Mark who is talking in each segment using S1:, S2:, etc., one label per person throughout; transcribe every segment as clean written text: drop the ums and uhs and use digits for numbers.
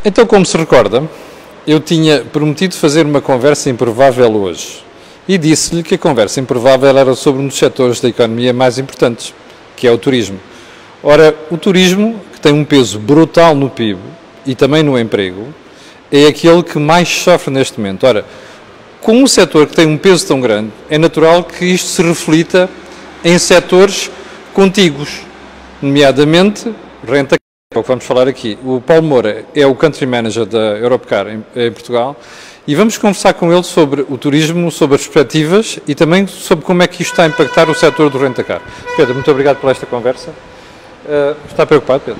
S1: Então, como se recorda, eu tinha prometido fazer uma conversa improvável hoje e disse-lhe que a conversa improvável era sobre um dos setores da economia mais importantes, que é o turismo. Ora, o turismo, que tem um peso brutal no PIB e também no emprego, é aquele que mais sofre neste momento. Ora, com um setor que tem um peso tão grande, é natural que isto se reflita em setores contíguos, nomeadamente renta. É o que vamos falar aqui. O Paulo Moura é o Country Manager da Europcar em Portugal e vamos conversar com ele sobre o turismo, sobre as perspectivas e também sobre como é que isto está a impactar o setor do rentacar. Pedro, muito obrigado por esta conversa. Está preocupado, Pedro?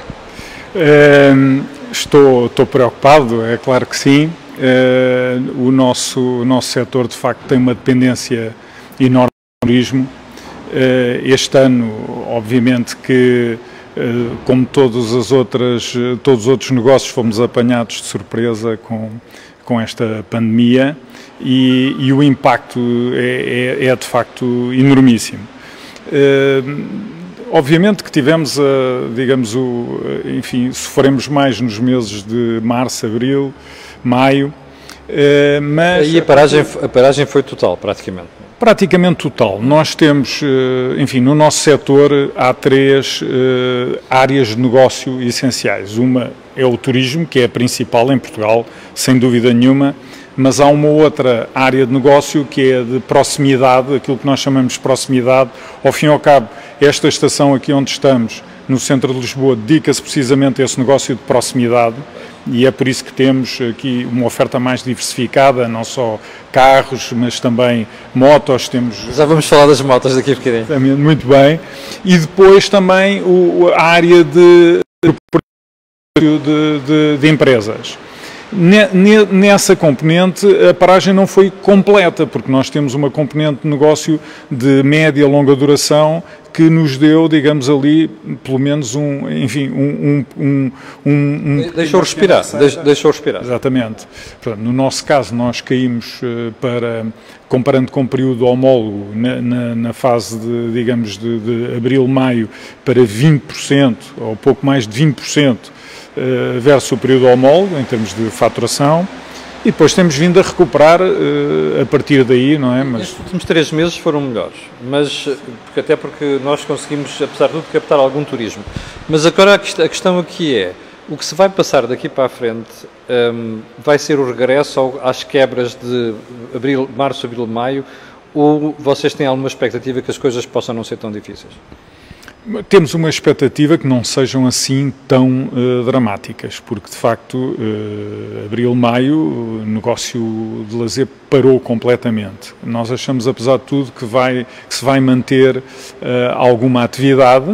S2: Estou preocupado, é claro que sim. O nosso setor, de facto, tem uma dependência enorme do turismo. Este ano, obviamente que como todos os outros negócios, fomos apanhados de surpresa com esta pandemia e o impacto é de facto enormíssimo. Obviamente que tivemos, digamos, enfim, sofremos mais nos meses de março, abril, maio, mas...
S1: E a paragem foi total, praticamente.
S2: Praticamente total. Nós temos, enfim, no nosso setor há três áreas de negócio essenciais. Uma é o turismo, que é a principal em Portugal, sem dúvida nenhuma, mas há uma outra área de negócio que é de proximidade, aquilo que nós chamamos de proximidade. Ao fim e ao cabo, esta estação aqui onde estamos, no centro de Lisboa, dedica-se precisamente a esse negócio de proximidade. E é por isso que temos aqui uma oferta mais diversificada, não só carros, mas também motos.
S1: Já vamos falar das motos daqui a bocadinho.
S2: Muito bem. E depois também a área de empresas. Nessa componente, a paragem não foi completa, porque nós temos uma componente de negócio de média e longa duração que nos deu, digamos ali, pelo menos
S1: Deixou respirar, deixou respirar.
S2: Exatamente. Portanto, no nosso caso, nós caímos comparando com o período homólogo, na fase de abril, maio, para 20%, ou pouco mais de 20%, versus o período homólogo, em termos de faturação. E depois temos vindo a recuperar a partir daí, não é?
S1: Estes últimos 3 meses foram melhores, mas até porque nós conseguimos, apesar de tudo, captar algum turismo. Mas agora a questão aqui é, o que se vai passar daqui para a frente vai ser o regresso às quebras de março, abril, maio, ou vocês têm alguma expectativa que as coisas possam não ser tão difíceis?
S2: Temos uma expectativa que não sejam assim tão dramáticas, porque de facto, abril, maio, o negócio de lazer parou completamente. Nós achamos, apesar de tudo, que se vai manter alguma atividade,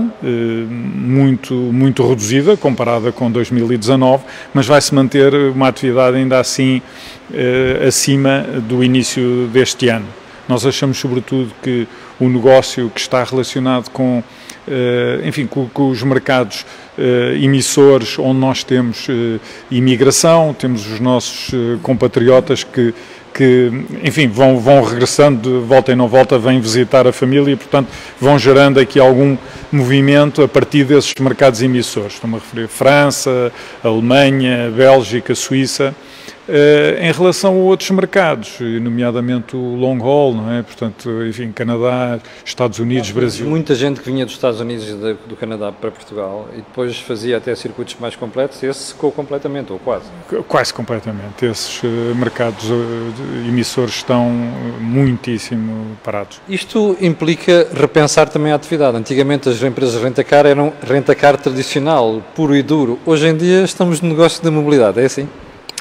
S2: muito reduzida, comparada com 2019, mas vai-se manter uma atividade ainda assim acima do início deste ano. Nós achamos, sobretudo, que o negócio que está relacionado com enfim, com os mercados emissores, onde nós temos imigração, temos os nossos compatriotas que enfim, vão regressando, de volta e não volta, vêm visitar a família e, portanto, vão gerando aqui algum movimento a partir desses mercados emissores. Estou-me a referir a França, a Alemanha, a Bélgica, a Suíça. Em relação a outros mercados, nomeadamente o long haul, não é? Portanto, enfim, Canadá, Estados Unidos, Brasil.
S1: Muita gente que vinha dos Estados Unidos e do Canadá para Portugal e depois fazia até circuitos mais completos, esse secou completamente, ou quase?
S2: Quase completamente. Esses mercados emissores estão muitíssimo parados.
S1: Isto implica repensar também a atividade. Antigamente as empresas de rentacar eram rentacar tradicional, puro e duro. Hoje em dia estamos no negócio da mobilidade, é assim?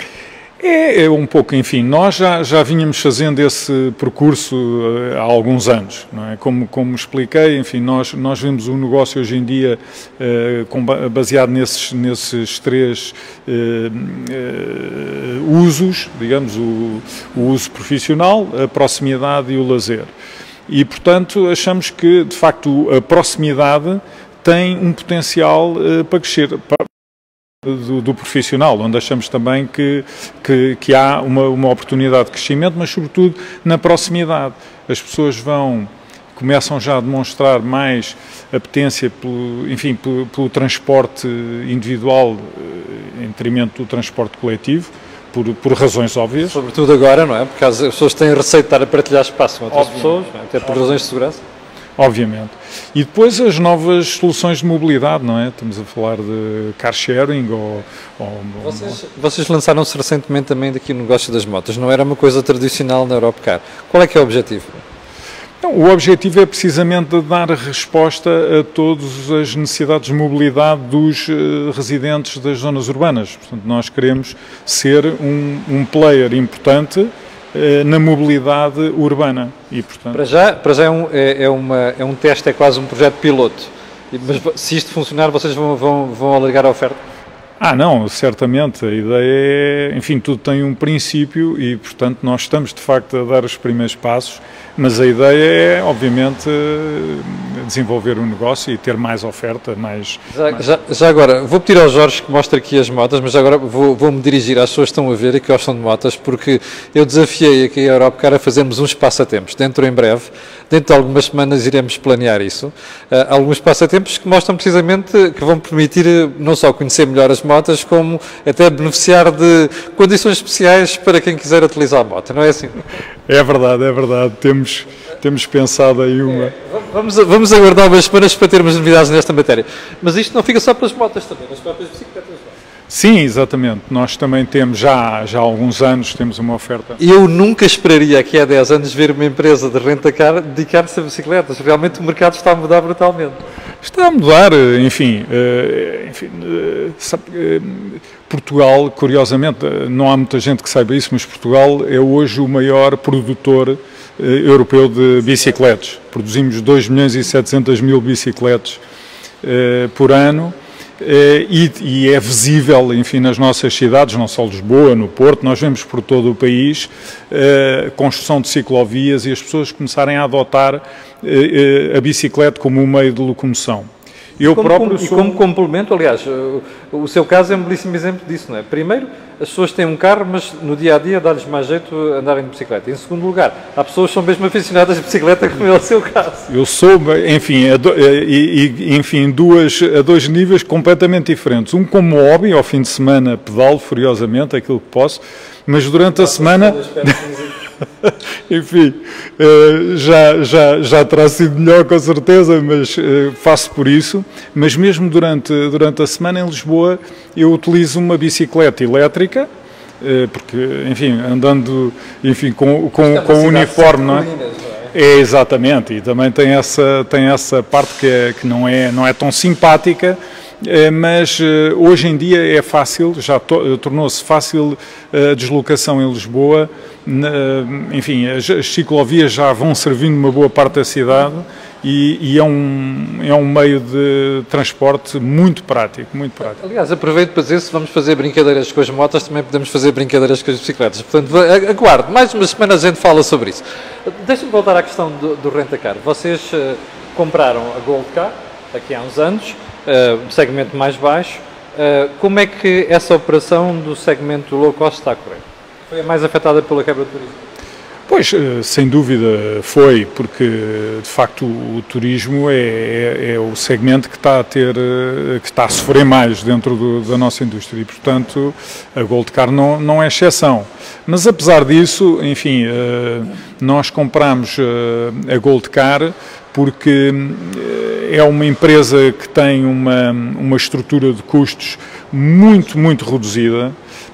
S2: É um pouco, enfim, nós já vínhamos fazendo esse percurso há alguns anos, não é? Como expliquei, enfim, nós vemos o negócio hoje em dia baseado nesses três usos, digamos, o uso profissional, a proximidade e o lazer. E, portanto, achamos que, de facto, a proximidade tem um potencial para crescer. Do profissional, onde achamos também que há uma oportunidade de crescimento, mas sobretudo na proximidade. As pessoas vão começam já a demonstrar mais apetência pelo transporte individual em detrimento do transporte coletivo, por razões óbvias.
S1: Sobretudo agora, não é? Porque as pessoas têm receio de estar a partilhar espaço com outras pessoas, não é? Até por razões de segurança.
S2: Obviamente. E depois as novas soluções de mobilidade, não é? Estamos a falar de car sharing
S1: Vocês lançaram-se recentemente também daqui no negócio das motas. Não era uma coisa tradicional na Europcar. Qual é que é o objetivo?
S2: Não, o objetivo é precisamente dar resposta a todas as necessidades de mobilidade dos residentes das zonas urbanas. Portanto, nós queremos ser um player importante na mobilidade urbana. E, portanto...
S1: Para já é um teste, é quase um projeto piloto. Mas se isto funcionar, vocês vão alargar a oferta?
S2: Não, certamente. A ideia é, enfim, tudo tem um princípio e, portanto, nós estamos, de facto, a dar os primeiros passos, mas a ideia é, obviamente, desenvolver um negócio e ter mais oferta,
S1: Já agora, vou pedir ao Jorge que mostre aqui as motas, mas agora vou-me dirigir às pessoas que estão a ver e que gostam de motas, porque eu desafiei aqui a Europcar a fazermos uns passatempos. Em breve, dentro de algumas semanas, iremos planear isso. Alguns passatempos que mostram precisamente que vão permitir não só conhecer melhor as motas, como até beneficiar de condições especiais para quem quiser utilizar a moto, não é assim?
S2: É verdade, é verdade. Temos pensado aí uma...
S1: Vamos aguardar umas semanas para termos novidades nesta matéria. Mas isto não fica só pelas motas também, nas próprias bicicletas.
S2: Sim, exatamente. Nós também temos, já há alguns anos, temos uma oferta.
S1: Eu nunca esperaria, aqui há 10 anos, ver uma empresa de renta-car dedicar-se a bicicletas. Realmente o mercado está a mudar brutalmente.
S2: Está a mudar, Portugal, curiosamente, não há muita gente que saiba isso, mas Portugal é hoje o maior produtor europeu de bicicletas. Produzimos 2.700.000 bicicletas por ano. E é visível, enfim, nas nossas cidades, não só Lisboa, no Porto, nós vemos por todo o país construção de ciclovias e as pessoas começarem a adotar a bicicleta como um meio de locomoção.
S1: Como complemento, aliás, o seu caso é um belíssimo exemplo disso, não é? Primeiro, as pessoas têm um carro, mas no dia-a-dia dá-lhes mais jeito andarem de bicicleta. Em segundo lugar, há pessoas que são mesmo aficionadas de bicicleta, como é o seu caso.
S2: Eu sou, enfim, a dois níveis completamente diferentes. Um como hobby, ao fim de semana pedalo furiosamente, aquilo que posso, mas durante a semana... Enfim, já terá sido melhor com certeza, mas faço por isso. Mas mesmo durante a semana em Lisboa eu utilizo uma bicicleta elétrica, porque, enfim, andando com o uniforme, não é? É, exatamente, e também tem essa parte que não é tão simpática. Mas hoje em dia é fácil, já tornou-se fácil a deslocação em Lisboa, enfim, as ciclovias já vão servindo uma boa parte da cidade e é um meio de transporte muito prático, muito prático.
S1: Aliás, aproveito para dizer, se vamos fazer brincadeiras com as motas, também podemos fazer brincadeiras com as bicicletas. Portanto, aguarde, mais umas semanas a gente fala sobre isso. Deixa-me voltar à questão do renta-car. Vocês compraram a Goldcar aqui há uns anos, segmento mais baixo. Como é que essa operação do segmento low cost está a correr? Foi a mais afetada pela quebra do turismo?
S2: Pois, sem dúvida foi, porque de facto o turismo é o segmento que está a sofrer mais dentro da nossa indústria e, portanto, a Goldcar não é exceção. Mas apesar disso, enfim, nós compramos a Goldcar porque é uma empresa que tem uma estrutura de custos muito, muito reduzida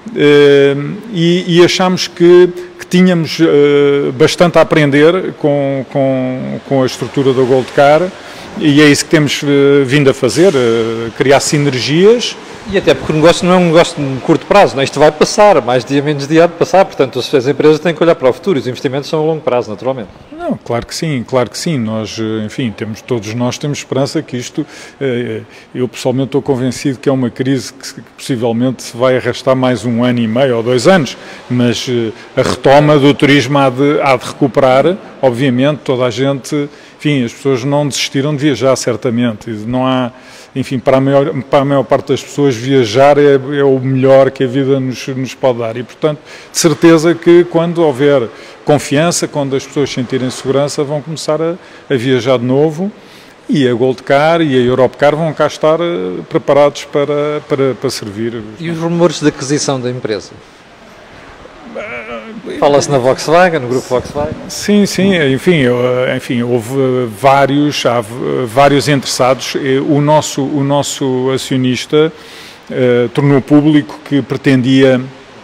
S2: e achamos que tínhamos bastante a aprender com a estrutura da Goldcar e é isso que temos vindo a fazer, criar sinergias.
S1: E até porque o negócio não é um negócio de curto prazo, não é? Isto vai passar, mais dia menos dia de passar, portanto as empresas têm que olhar para o futuro e os investimentos são a longo prazo, naturalmente.
S2: Não, claro que sim, nós, enfim, todos nós temos esperança que isto, eu pessoalmente estou convencido que é uma crise que possivelmente se vai arrastar mais 1 ano e meio ou 2 anos, mas a retoma do turismo há de recuperar, obviamente toda a gente enfim, as pessoas não desistiram de viajar, certamente. Não há, enfim, para a maior parte das pessoas, viajar é o melhor que a vida nos pode dar. E, portanto, de certeza que quando houver confiança, quando as pessoas sentirem segurança, vão começar a viajar de novo. E a Goldcar e a Europcar vão cá estar preparados para servir.
S1: E os rumores de aquisição da empresa? Fala-se na Volkswagen, no grupo Volkswagen?
S2: Sim, enfim, houve há vários interessados. O nosso acionista tornou público que pretendia,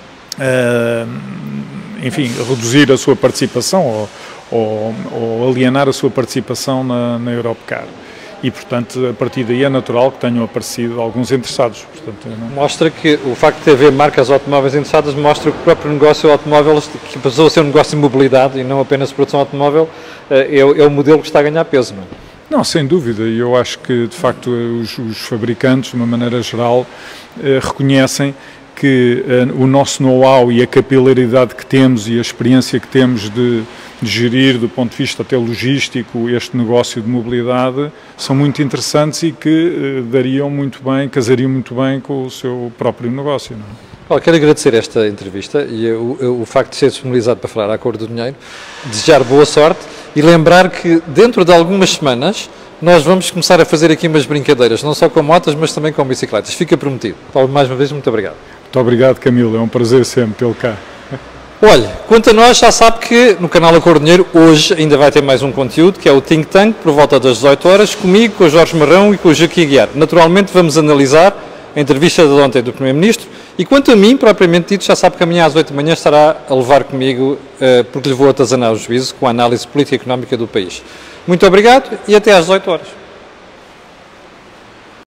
S2: enfim, reduzir a sua participação ou alienar a sua participação na Europcar. E, portanto, a partir daí é natural que tenham aparecido alguns interessados. Portanto,
S1: Mostra que o facto de haver marcas automóveis interessadas mostra que o próprio negócio automóvel, que passou a ser um negócio de mobilidade e não apenas de produção automóvel, é o modelo que está a ganhar peso, não é?
S2: Não, sem dúvida. E eu acho que, de facto, os fabricantes, de uma maneira geral, reconhecem que o nosso know-how e a capilaridade que temos e a experiência que temos de gerir, do ponto de vista até logístico, este negócio de mobilidade, são muito interessantes e que casariam muito bem com o seu próprio negócio. Não é?
S1: Quero agradecer esta entrevista e o facto de ser disponibilizado para falar à cor do dinheiro, desejar boa sorte e lembrar que dentro de algumas semanas nós vamos começar a fazer aqui umas brincadeiras, não só com motas, mas também com bicicletas. Fica prometido. Paulo, mais uma vez, muito obrigado.
S2: Muito obrigado, Camilo. É um prazer sempre tê-lo cá.
S1: Olha, quanto a nós, já sabe que no canal A Cor do Dinheiro hoje ainda vai ter mais um conteúdo, que é o Think Tank, por volta das 18 horas, comigo, com o Jorge Marrão e com o Joaquim Aguiar. Naturalmente vamos analisar a entrevista de ontem do Primeiro-Ministro e quanto a mim, propriamente dito, já sabe que amanhã às 8 da manhã estará a levar comigo, porque lhe vou atazanar o juízo com a análise política e económica do país. Muito obrigado e até às 18 horas.